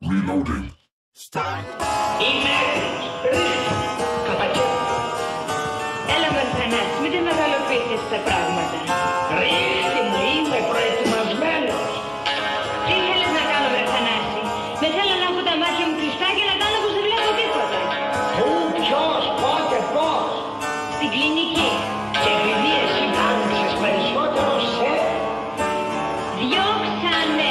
Reloading. Start. Είμαι έτοιμος. Ρίχτω. Κατακέφω. Έλα με Θανάση, μην τα μεγαλοποιήσεις τα πράγματα. Ρίχτη μου, είμαι προετοιμασμένος. Τι θέλεις να κάνω με Θανάση? Με θέλω να έχω τα μάτια μου κλειστά και να κάνω πως δεν βλέπω τίποτα. Πού, ποιος, πότε, πώς? Στην κλινική. Και επειδή εσύ άνοιξες περισσότερο σε... Διώξανε.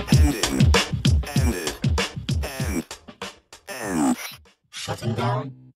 Shutting down.